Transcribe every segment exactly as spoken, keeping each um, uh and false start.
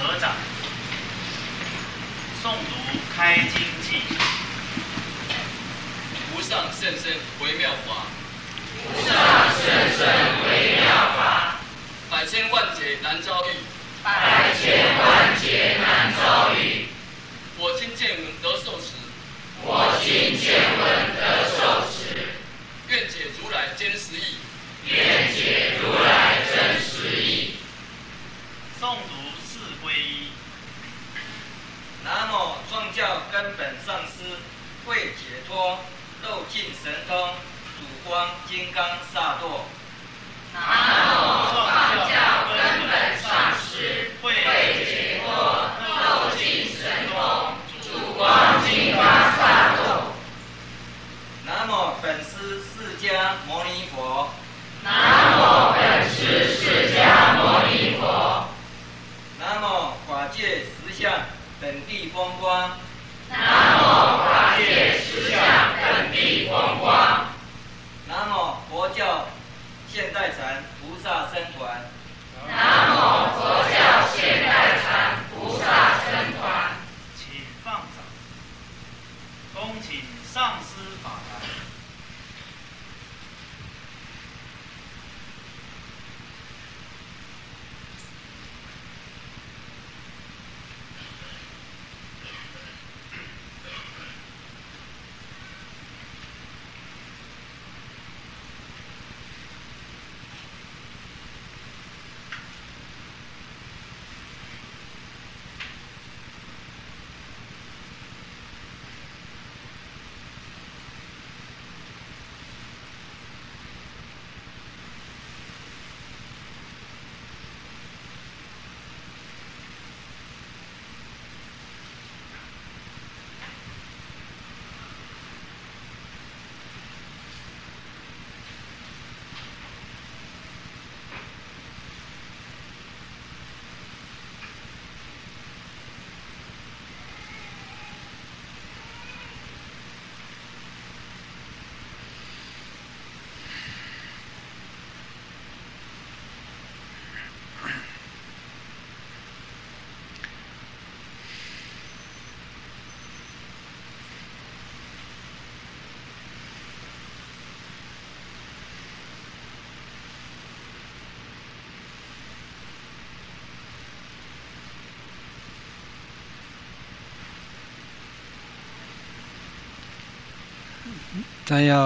合掌，诵读开经记。 无上甚深微妙法， 无上甚深微妙法， 百千万劫难遭遇， 百千万劫难遭遇。 我今见闻得受持， 我今见闻得受持， 愿解如来真实义， 愿解如来真实义。 诵读四皈依。 南无创教根本上师慧解脱肉尽神通主光金刚萨埵。 南无创教根本上师慧解脱肉尽神通主光金刚萨埵。 南无本师释迦牟尼佛。 南无本师释迦牟尼佛。 南无法界实相本地风光。 南无法界实相本地风光。 南无佛教现代禅菩萨僧团。 南无佛教现代禅菩萨僧团。 请放掌，恭请上师法坛。 再要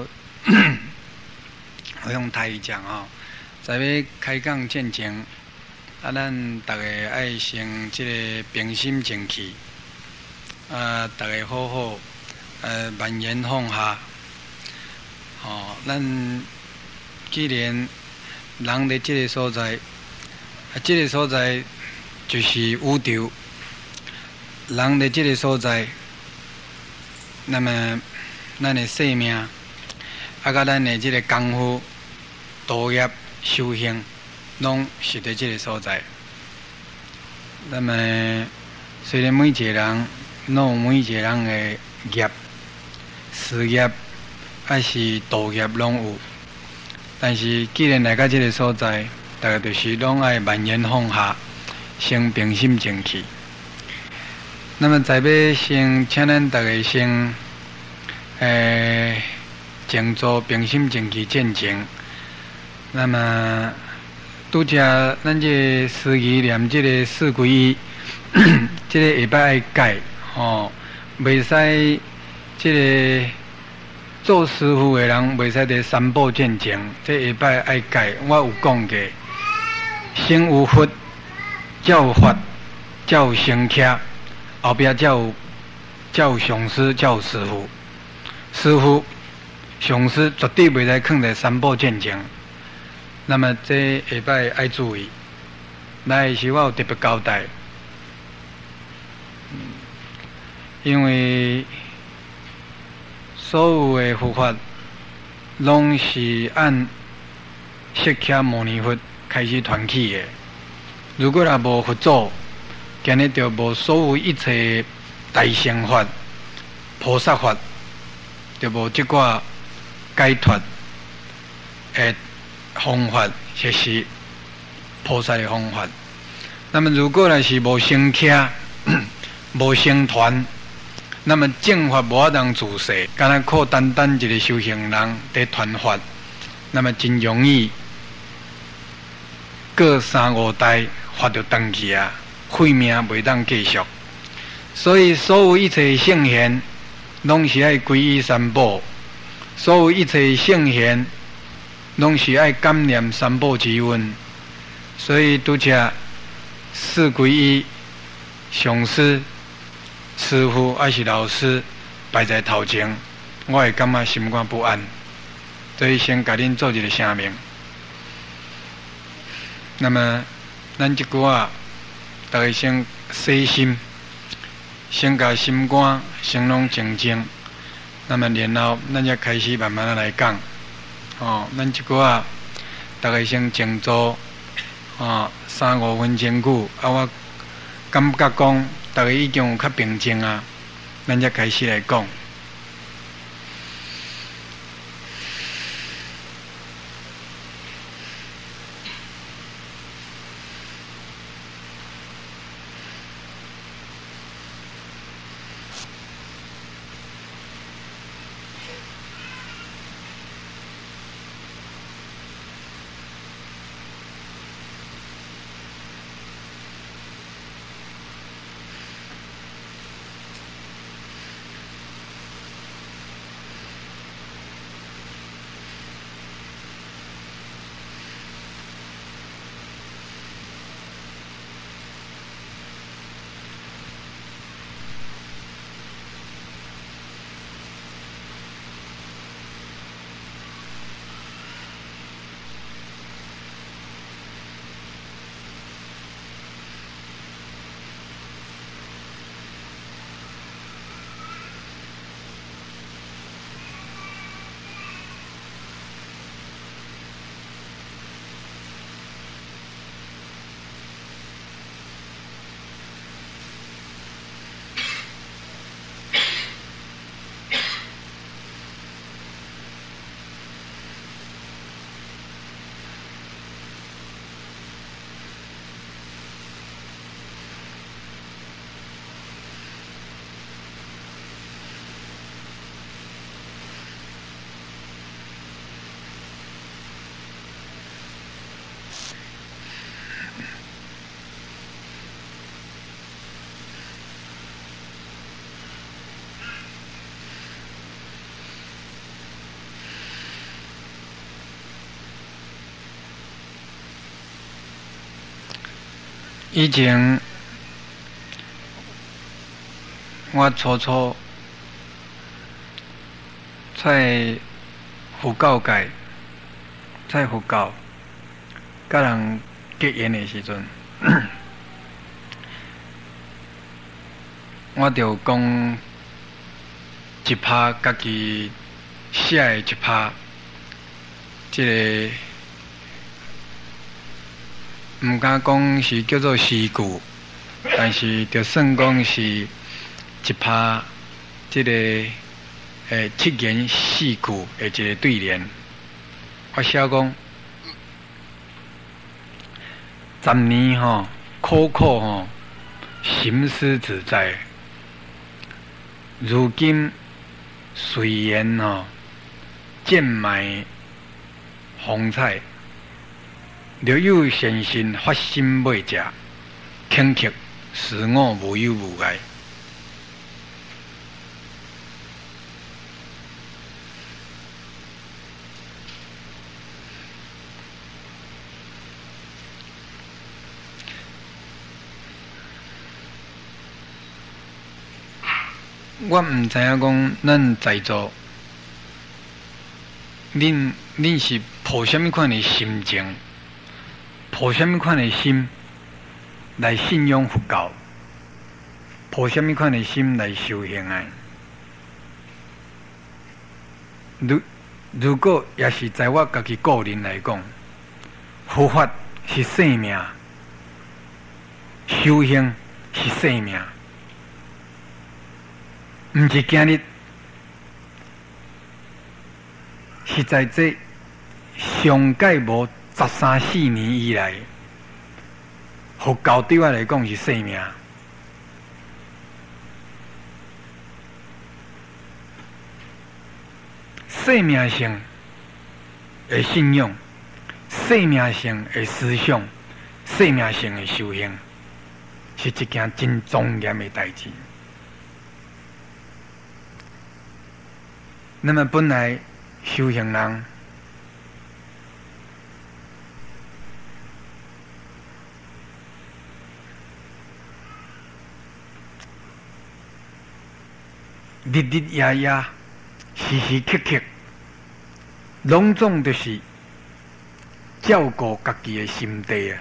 我用台语讲哦，在要开讲之前，啊，咱大家爱先即个平心静气，啊，大家好好，呃，慢言放下。哦，咱既然人伫即个所在，啊，即个所在就是宇宙，人伫即个所在，那么。咱的生命，啊，甲咱的即个功夫、道业、修行，拢是伫即个所在。那么，虽然每一个人拢有每一个人的业、事业，还是道业拢有，但是既然来到即个所在，大家就是拢爱慢言放下，先平心静气。那么，在要先请咱大家先。诶，静坐平心静气进前，那么拄则咱这师仪念这个四皈依，这个下摆爱改吼，袂使这个做师傅的人袂使伫三宝进前，这下摆爱改。我有讲过，先有佛，才有法，才有僧客，后壁才有才有上师，才有师傅。师傅、上师绝对袂使放在三宝进前。那么这下摆爱注意，来是我有特别交代，因为所有的佛法拢是按释迦牟尼佛开始传起的。如果若无佛祖，今日就无所有一切大乘法、菩萨法。就无即个解脱的方法，就是菩萨的方法。 那么如果若是无成徛、无成团，那么正法无法当自世，敢若靠单单一个修行人在传法，那么真容易过三五代法就断去啊，慧命袂当继续。所以所有一切圣贤，拢是爱皈依三宝；所有一切圣贤，拢是爱感念三宝之恩。所以拄则四皈依、上师、师父还是老师摆在头前，我会感觉心肝不安。所以先甲恁做一个声明。那么，咱即句啊，大家先细心，先甲心肝先拢静静。那么然后，咱才开始慢慢啊来讲。哦，咱即句啊，大家先静坐，哦，三五分钟久，啊，我感觉讲，大家已经有较平静啊，咱才开始来讲。以前我初初在佛教界、在佛教甲人结缘的时阵，我就讲一拍家己写的一拍，即、这个。毋敢讲是叫做诗句，但是就算讲是一拍即、这个诶七言四句的一个对联。我写讲，十年吼苦苦吼，行思自在。如今随缘吼，渐埋风采。若有善心发心未食，轻客使我无有无碍。我毋知影讲，咱在座，恁恁是抱什么款的心情？抱什么款的心来信仰佛教？抱什么款的心来修行啊？如如果也是在我家己个人来讲，佛法是生命，修行是生命，毋是今日，是在这上界无十三四年以来， 佛教对我来讲是生命。生命性的信仰，生命性的思想，生命性的修行，是一件真庄严的代志。那么本来修行人，日日夜夜，时时刻刻，拢总就是照顾家己的心地啊，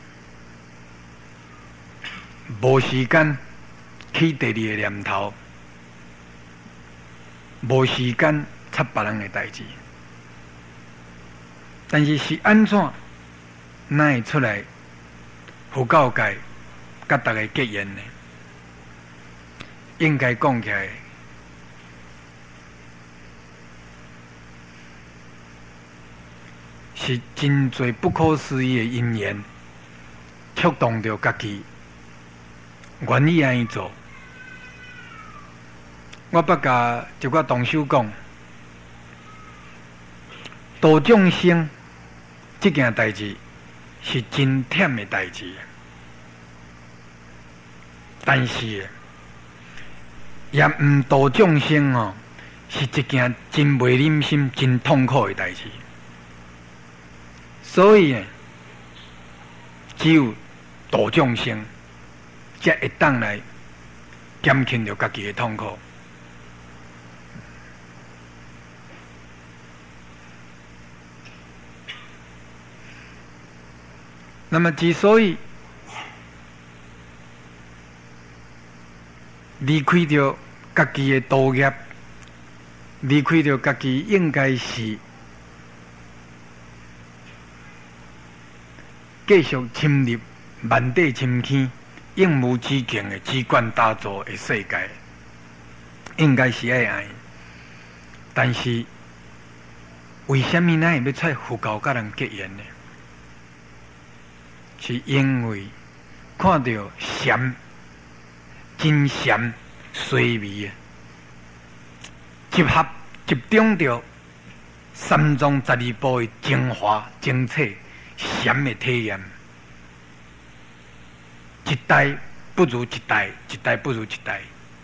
无时间起第二个念头，无时间插别人的代志。但是是安怎，哪会出来佛教界甲大家结缘呢？应该讲起来，是真多不可思议的因缘，触动着家己愿意安尼做。我捌甲一个同修讲，度众生这件代志是真忝的代志，但是也毋度众生哦，是一件真袂忍心、真痛苦的代志。所以呢，只有度众生，才会当来减轻着家己的痛苦。那么，之所以离开着家己的道业，离开着家己应该是继续侵入万地深坑、应无止境的机关打造的世界，应该是爱爱。但是，为什么咱会要出佛教甲人结缘呢？是因为看到禅真禅衰微啊，集合集中着三藏十二部的精华精粹禅的体验，一代不如一代，一代不如一代。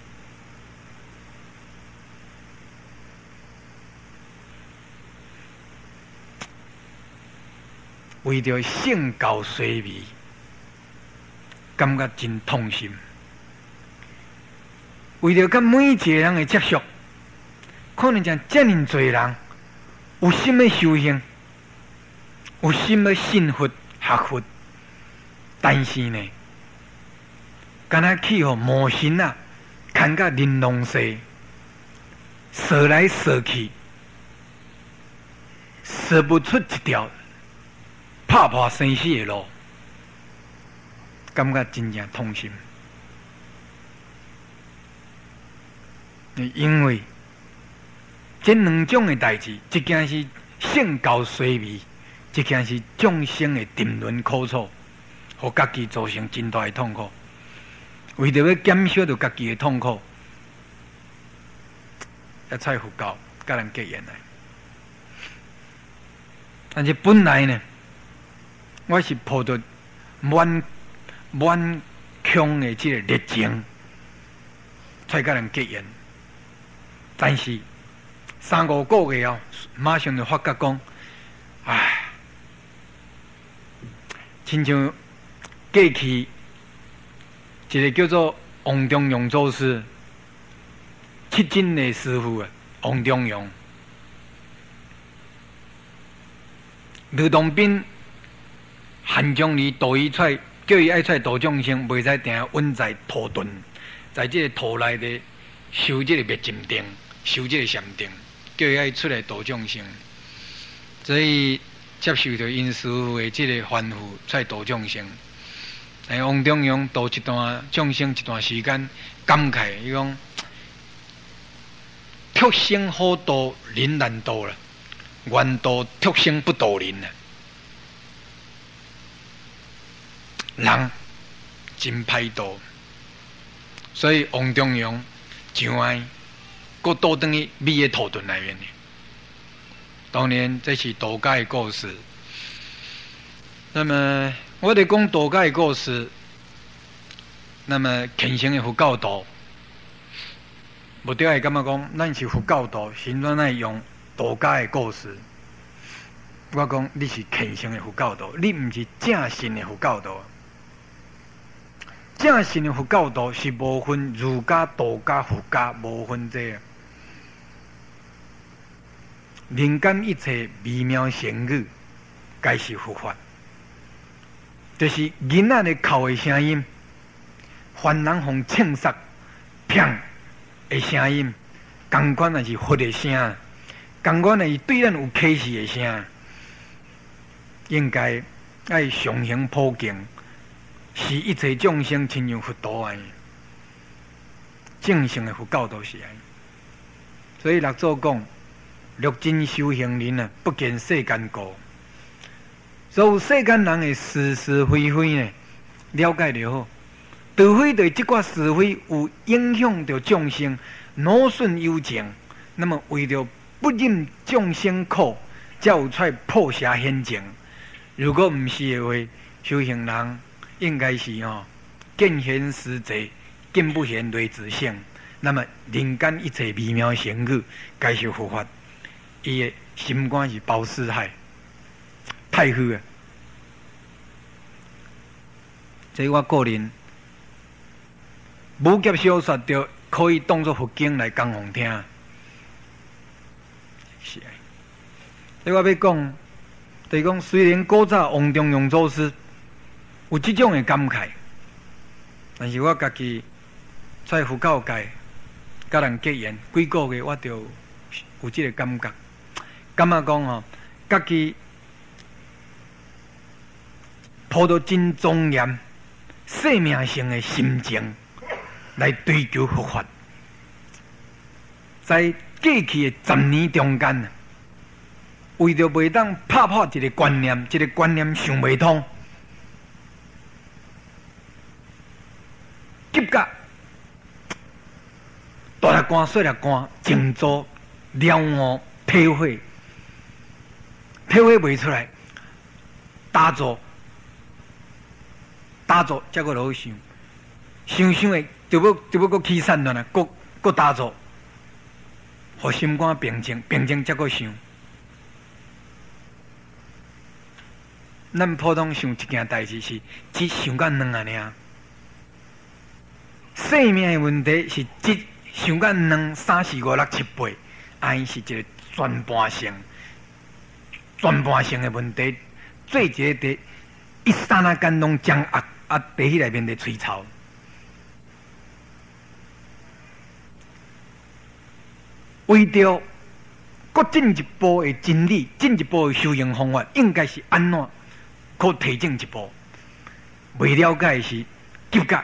为着圣教衰微，感觉真痛心。为着甲每一个人的接触，可能像遮尔多人有心的修行，有心的信佛学佛，但是呢，敢若去互魔神啊，牵甲玲珑色，扫来扫去，扫不出一条拍破生死的路，感觉真正痛心。因为这两种的代志，一件是圣教衰微，一件是众生的沉沦苦楚，互家己造成真大的痛苦。为着要减少着家己的痛苦，要出佛教甲人结缘来。但是本来呢，我是抱着满满腔的这个热情，才甲人结缘。但是三五个月后，马上就发觉讲，唉，亲像过去一个叫做王中庸祖师，七真的师傅啊，王中庸，吕洞宾汉将伊导伊出来，叫伊爱出来度众生，袂使定稳在土遁，在这个土内底修这个灭尽定。修这个禅定，叫伊爱出来度众生，所以接受着因师父的这个吩咐，出来度众生。哎，王中庸度一段众生一段时间，感慨伊讲：畜生好度，人难度啦；愿度畜生不度人啦。人真歹度，所以王中庸上爱搁倒转去米的土遁内面。当然，这是道家的故事。那么，我哋讲道家的故事，那么虔诚的佛教徒，无对会感觉讲，咱是佛教徒，现在来用道家的故事。我讲你是虔诚的佛教徒，你唔是正信的佛教徒。正信的佛教徒是无分儒家、道家、佛家，无分这个。人间一切微妙声语，皆是佛法。就是囡仔的哭的声音，凡人互枪杀、砰的声音，同款也是佛的声，同款也是对咱有启示的声。应该爱常行普敬，是一切众生亲像佛陀安尼。正性的佛教都是安尼。所以六祖讲，六真修行人啊，不见世间过。所有世间人的是是非非呢，了解就好。除非对这挂是非有影响到众生，劳损有情，那么为了不忍众生苦，才有出来破邪现情。如果唔是的话，修行人应该是哦，见贤思齐，见不贤雷子性。那么人间一切微妙声语，皆是佛法。伊的心肝是包四海，太虚啊！这我个人武侠小说就可以当作佛经来讲互听。是啊，所以我要讲。就是讲，虽然古早王中庸祖师有这种的感慨，但是我家己在佛教界甲人结缘几个月，我就有这个感觉，感觉讲吼，家己抱着真庄严、生命性的心情来追求佛法，在过去的十年中间。为着袂当拍破一个观念，一个观念想袂通，急甲大力官、小力官静坐了悟体会，体会袂出来，打坐打坐，才个落去想，想想的就要就要搁起散乱啊，搁搁打坐，互心肝平静，平静才个想。咱普通想一件代志是只想到两啊尔，生命的问题是只想到两三四五六七八，安是一个全盘性、全盘性的问题，做一个伫一刹那间拢将压压伫迄内面的吹草。为着搁进一步的真理，进一步的修行方法，应该是安怎？可提进一步，未了解是急甲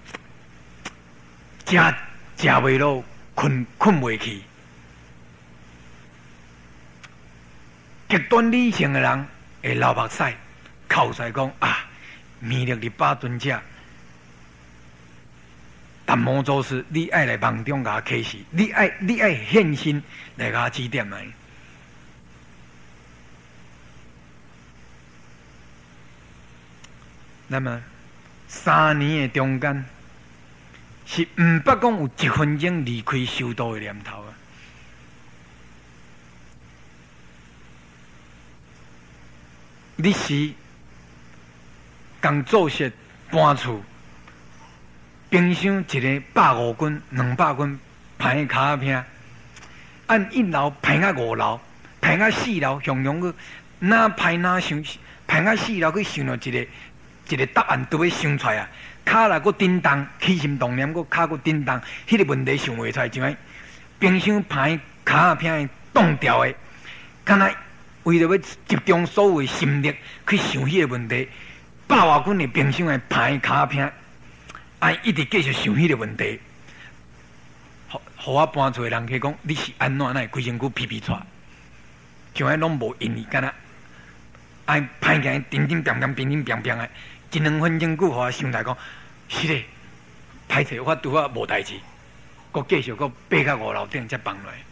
食食袂落，困困袂去。极端理性的人会流目屎，口出讲啊，弥勒日巴尊者，达摩祖师，你爱来梦中甲我启示，你爱你爱现身来甲我指点来。那么三年的中间，是毋捌讲有一分钟离开修道的念头啊！你是共做事搬厝，冰箱一个百五斤、两百斤，排卡片，按一楼排到五楼，排到四楼，雄雄去哪排哪想，排到四楼去想到一个。一个答案都要想出来啊！卡来个叮当，起心动念个卡个叮当，迄、那个问题想袂出来，就像冰箱排卡片冻掉的，敢若为了要集中所有的心力去想迄个问题，百外斤的冰箱的排卡片，啊，一直继续想迄个问题，互互我搬出的人去讲，你是安怎那规身躯皮皮出，像迄拢无因意，敢若哎排起来叮叮乒乒、乒乒乒乒的。一两分钟久，互我想来讲， 是嘞，歹势我拄啊无代志，佮继续佮爬到五楼顶才放落来。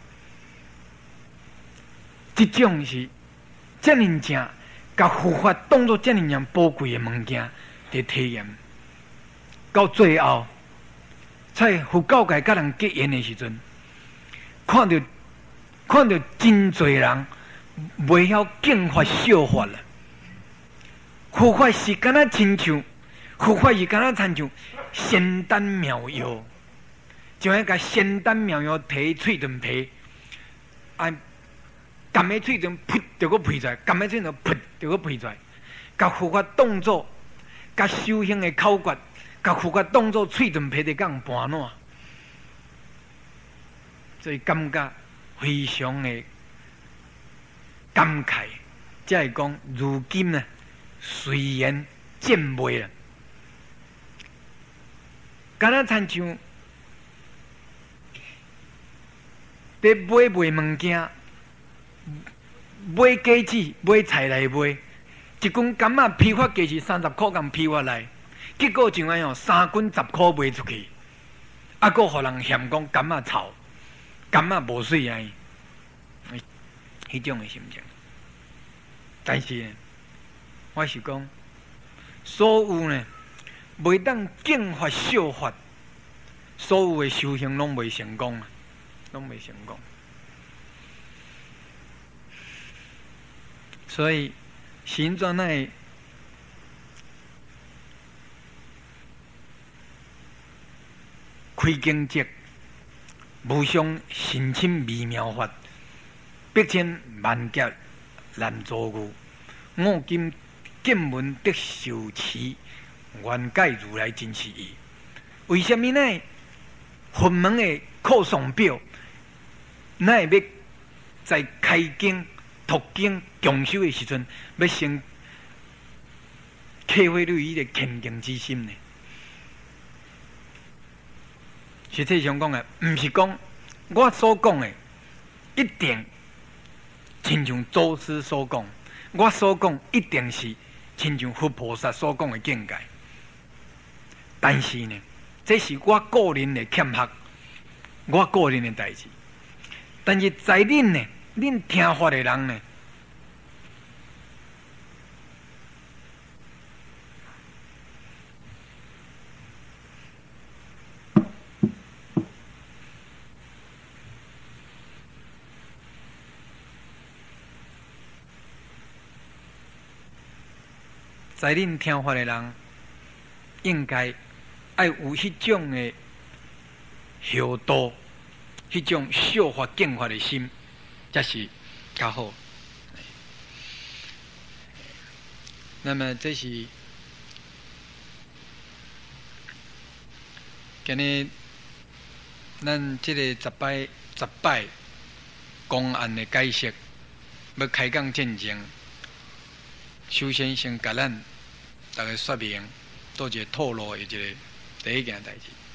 这种是遮尔正，甲佛法当作遮尔样宝贵的物件的体验。到最后，在佛教界甲人结缘的时阵，看到看到真侪人袂晓敬法效法了。佛法是敢若亲像，佛法是敢若亲像仙丹妙药，就迄个仙丹妙药摕喙唇皮，啊，含个喙唇噗就个喷出来，含个喙唇噗就个喷出来，甲佛法当作，甲修行的口诀，甲佛法当作喙唇皮的讲盘烂，所以感觉非常的感慨，才会讲如今呢。虽然渐卖了，敢若亲像伫买卖物件，买果子、买菜来卖，一斤柑仔批发价是三十块，咁批发来，结果像安样三斤十块卖出去，啊，搁互人嫌讲柑仔臭，柑仔无水啊，迄种的心情。但是呢。我是讲，所有呢，袂当敬法效法，所有的修行拢袂成功啊，拢袂成功。所以，行转那开经节，无上神深微妙法，百千万劫难遭遇，我今。见闻得受持，愿解如来真实义。为什么呢？佛门的课诵表，那要在开经、读经、共修的时阵，要先启发你伊个虔敬之心呢？实际上讲的，毋是讲我所讲的一定亲像祖师所讲，我所讲一定是。亲像佛菩萨所讲的境界，但是呢，这是我个人的欠缺，我个人的代志。但是在恁呢，恁听法的人呢，在恁听法的人，应该爱有迄种的孝道，迄种效法敬法的心，才是较好。那么这是今日咱这个十摆十摆公案的解释，要开讲进前，首先先甲咱大家说明，做一个透露的一个第一件代志。